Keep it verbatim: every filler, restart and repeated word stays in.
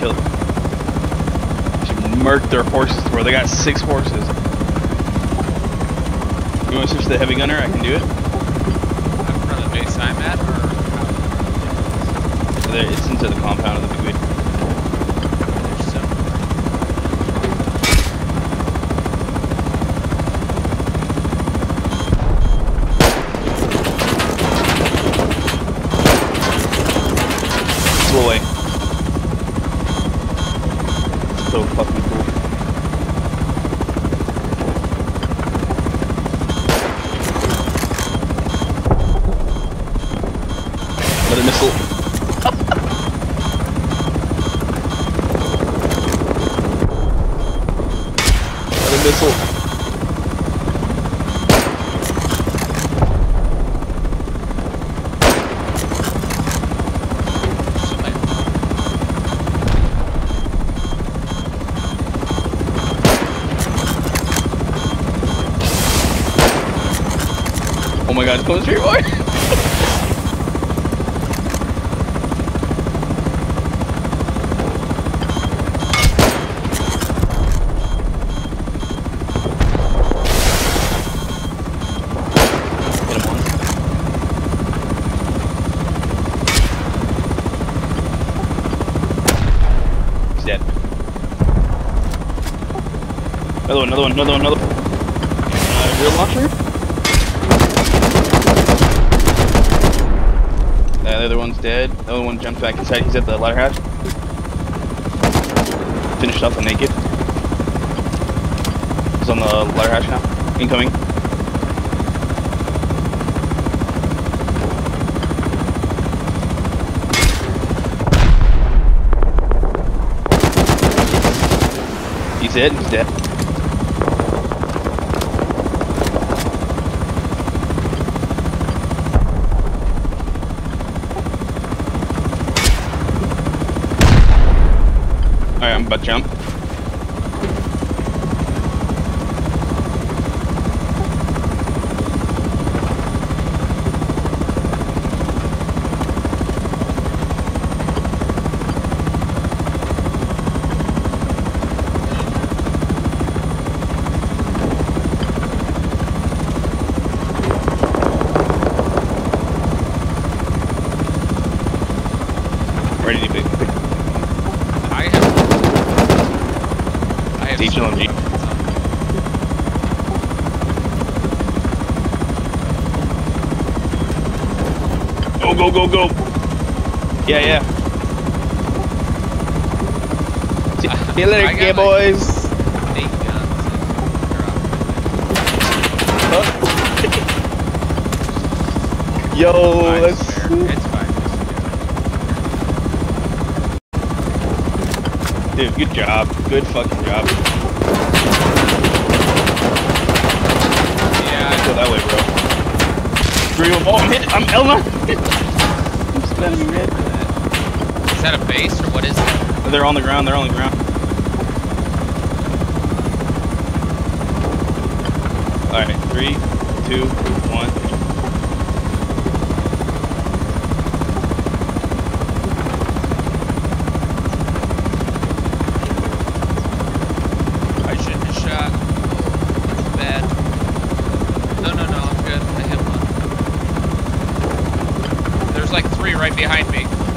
killed. She murked their horses, bro. They got six horses. You want to switch to the heavy gunner? I can do it. In front of the base I'm at, or There, it's into the compound of the big wheel. there's some. Go away. So fucking cool. Another missile. Another missile. Oh my god, it's going straight wide. Hit him once. He's dead. Another one, another one, another one, another one. Uh, real launcher? Uh, the other one's dead. The other one jumped back inside. He's at the ladder hatch. Finished off the naked. He's on the ladder hatch now. Incoming. He's dead. He's dead. Alright, I'm about to jump. Ready to pick. pick. I have. I have. H L M G. Go, go, go, go. Yeah, yeah. See, see you later, I got gay like boys. Eight guns. Huh? Yo, Fine, let's. fair. It's fine. Dude, good job. Good fucking job. Yeah. Go that way, bro. Three of them. Oh, I'm hit. I'm Elma. I'm spamming red. Is that a base or what is it? They're on the ground. They're on the ground. All right, three, two, one. I shouldn't have shot. That's bad. No, no, no, I'm good. I hit one. There's like three right behind me.